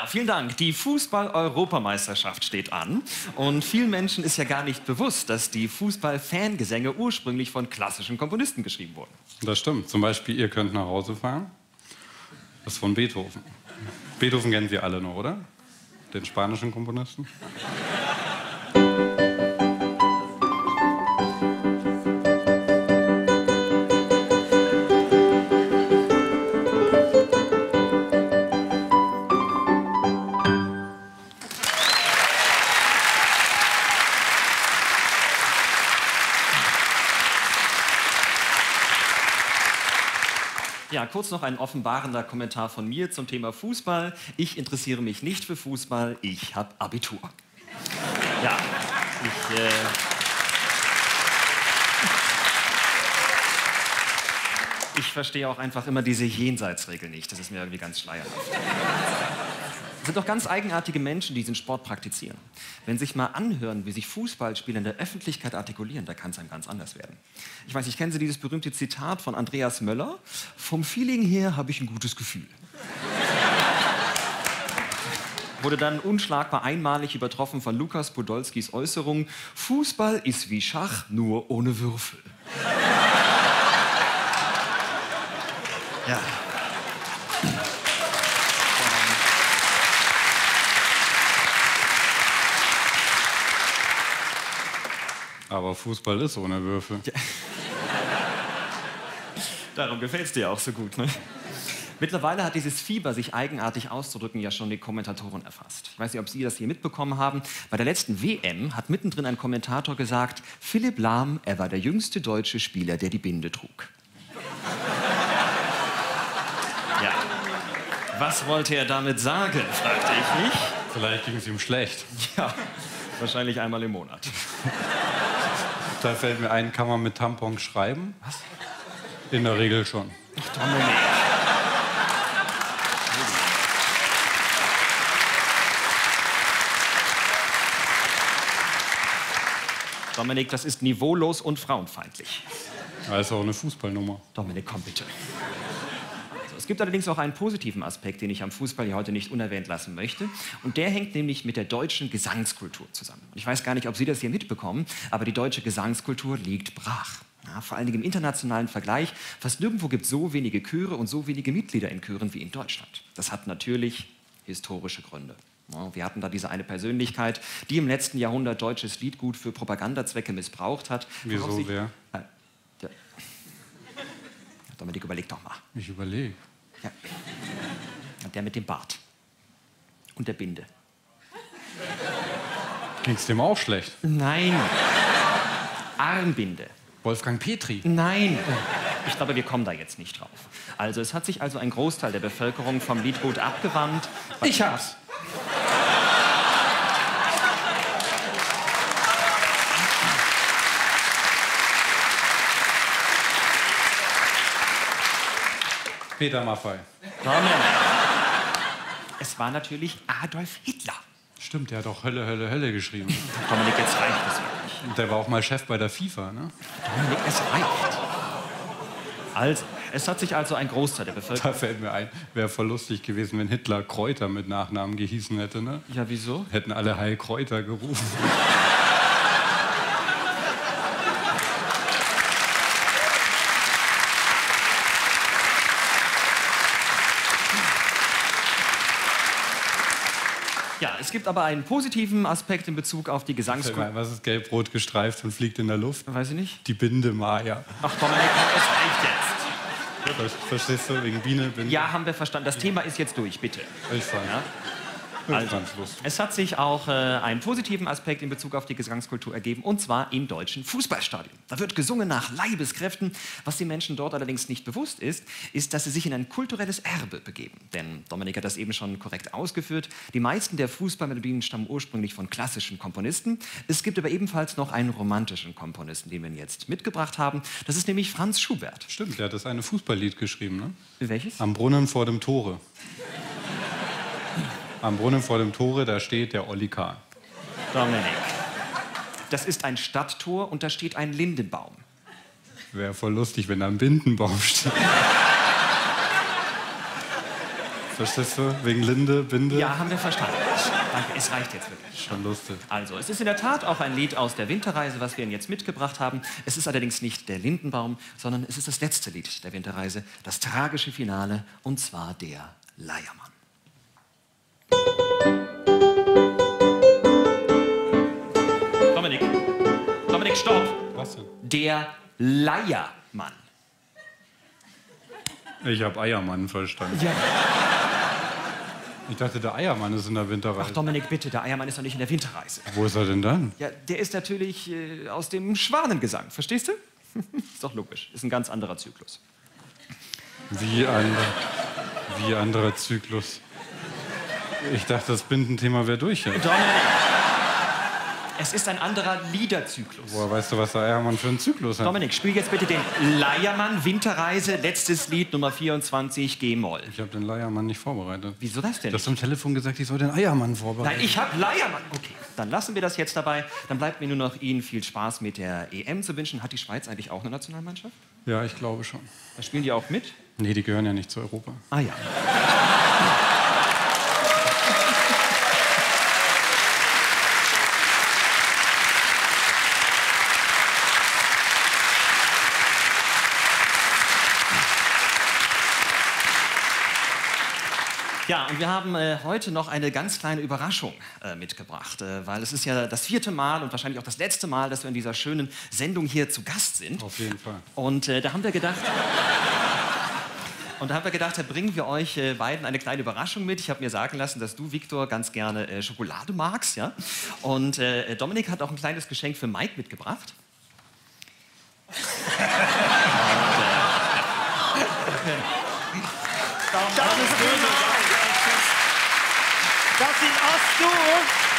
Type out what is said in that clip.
Ja, vielen Dank. Die Fußball-Europameisterschaft steht an. Und vielen Menschen ist ja gar nicht bewusst, dass die Fußball-Fangesänge ursprünglich von klassischen Komponisten geschrieben wurden. Das stimmt. Zum Beispiel, ihr könnt nach Hause fahren. Das ist von Beethoven. Beethoven kennen Sie alle noch, oder? Den spanischen Komponisten. Ja, kurz noch ein offenbarender Kommentar von mir zum Thema Fußball. Ich interessiere mich nicht für Fußball, ich habe Abitur. Ja, ich verstehe auch einfach immer diese Jenseitsregel nicht. Das ist mir irgendwie ganz schleierhaft. Es sind doch ganz eigenartige Menschen, die diesen Sport praktizieren. Wenn Sie sich mal anhören, wie sich Fußballspieler in der Öffentlichkeit artikulieren, da kann es einem ganz anders werden. Ich weiß nicht, kennen Sie dieses berühmte Zitat von Andreas Möller? Vom Feeling her habe ich ein gutes Gefühl. Wurde dann unschlagbar einmalig übertroffen von Lukas Podolskis Äußerung: Fußball ist wie Schach, nur ohne Würfel. Ja. Aber Fußball ist ohne Würfel. Ja. Darum gefällt es dir auch so gut, ne? Mittlerweile hat dieses Fieber, sich eigenartig auszudrücken, ja schon die Kommentatoren erfasst. Ich weiß nicht, ob Sie das hier mitbekommen haben. Bei der letzten WM hat mittendrin ein Kommentator gesagt, Philipp Lahm, er war der jüngste deutsche Spieler, der die Binde trug. Ja. Was wollte er damit sagen, fragte ich mich. Vielleicht ging es ihm schlecht. Ja, wahrscheinlich einmal im Monat. Da fällt mir ein, kann man mit Tampon schreiben? Was? In der Regel schon. Dominik. Dominik, das ist niveaulos und frauenfeindlich. Das ist auch eine Fußballnummer. Dominik, komm bitte. Also, es gibt allerdings auch einen positiven Aspekt, den ich am Fußball hier heute nicht unerwähnt lassen möchte. Und der hängt nämlich mit der deutschen Gesangskultur zusammen. Und ich weiß gar nicht, ob Sie das hier mitbekommen, aber die deutsche Gesangskultur liegt brach. Ja, vor allen Dingen im internationalen Vergleich. Fast nirgendwo gibt es so wenige Chöre und so wenige Mitglieder in Chören wie in Deutschland. Das hat natürlich historische Gründe. Ja, wir hatten da diese eine Persönlichkeit, die im letzten Jahrhundert deutsches Liedgut für Propagandazwecke missbraucht hat. Wieso, wer? Dominik, überleg doch mal. Ich überlege. Ja. Der mit dem Bart. Und der Binde. Ging's dem auch schlecht? Nein. Armbinde. Wolfgang Petri? Nein. Ich glaube, wir kommen da jetzt nicht drauf. Also, es hat sich also ein Großteil der Bevölkerung vom Liedgut abgewandt. Ich hab's. Peter Maffay. Es war natürlich Adolf Hitler. Stimmt, der hat auch Hölle, Hölle, Hölle geschrieben. Dominik, jetzt reicht es wirklich. Und der war auch mal Chef bei der FIFA, ne? Dominik, es reicht. Also, es hat sich also ein Großteil der Bevölkerung... Da fällt mir ein, wäre voll lustig gewesen, wenn Hitler Kräuter mit Nachnamen gehießen hätte, ne? Ja, wieso? Hätten alle Heil Kräuter gerufen. Ja, es gibt aber einen positiven Aspekt in Bezug auf die Gesangskultur. Was ist gelb-rot gestreift und fliegt in der Luft? Weiß ich nicht. Die Binde Maya. Ach, Dominik, es reicht jetzt. Verstehst du, wegen Biene, Binde? Ja, haben wir verstanden. Das Thema ist jetzt durch, bitte. Ich fand. Ja? Also, es hat sich auch einen positiven Aspekt in Bezug auf die Gesangskultur ergeben, und zwar in deutschen Fußballstadien. Da wird gesungen nach Leibeskräften. Was den Menschen dort allerdings nicht bewusst ist, ist, dass sie sich in ein kulturelles Erbe begeben. Denn Dominik hat das eben schon korrekt ausgeführt. Die meisten der Fußballmelodien stammen ursprünglich von klassischen Komponisten. Es gibt aber ebenfalls noch einen romantischen Komponisten, den wir Ihnen jetzt mitgebracht haben. Das ist nämlich Franz Schubert. Stimmt, der hat das eine Fußballlied geschrieben, ne? Welches? Am Brunnen vor dem Tore. Am Brunnen vor dem Tore, da steht der Olli Kahn. Dominik, das ist ein Stadttor und da steht ein Lindenbaum. Wäre voll lustig, wenn da ein Bindenbaum steht. Verstehst du? Wegen Linde, Binde. Ja, haben wir verstanden. Danke, es reicht jetzt wirklich. Schon lustig. Also, es ist in der Tat auch ein Lied aus der Winterreise, was wir Ihnen jetzt mitgebracht haben. Es ist allerdings nicht der Lindenbaum, sondern es ist das letzte Lied der Winterreise, das tragische Finale, und zwar der Leiermann. Dominik, stopp! Was denn? Der Leiermann. Ich habe Eiermann verstanden. Ja. Ich dachte, der Eiermann ist in der Winterreise. Ach, Dominik, bitte, der Eiermann ist doch nicht in der Winterreise. Wo ist er denn dann? Ja, der ist natürlich aus dem Schwanengesang, verstehst du? Ist doch logisch, ist ein ganz anderer Zyklus. Wie anderer Zyklus. Ich dachte, das Bindenthema wäre durch jetzt. Dominik, es ist ein anderer Liederzyklus. Woher weißt du, was der Eiermann für einen Zyklus hat? Dominik, spiel jetzt bitte den Leiermann, Winterreise, letztes Lied, Nummer 24, G-Moll. Ich habe den Leiermann nicht vorbereitet. Wieso das denn? Du hast am Telefon gesagt, ich soll den Eiermann vorbereiten. Nein, ich habe Leiermann. Okay, dann lassen wir das jetzt dabei. Dann bleibt mir nur noch Ihnen viel Spaß mit der EM zu wünschen. Hat die Schweiz eigentlich auch eine Nationalmannschaft? Ja, ich glaube schon. Da spielen die auch mit? Nee, die gehören ja nicht zu Europa. Ah ja. Ja, und wir haben heute noch eine ganz kleine Überraschung mitgebracht, weil es ist ja das 4. Mal und wahrscheinlich auch das letzte Mal, dass wir in dieser schönen Sendung hier zu Gast sind. Auf jeden Fall. Und da haben wir gedacht, da bringen wir euch beiden eine kleine Überraschung mit. Ich habe mir sagen lassen, dass du, Viktor, ganz gerne Schokolade magst, ja? Und Dominik hat auch ein kleines Geschenk für Mike mitgebracht. Das ist böse. Das sind Astu.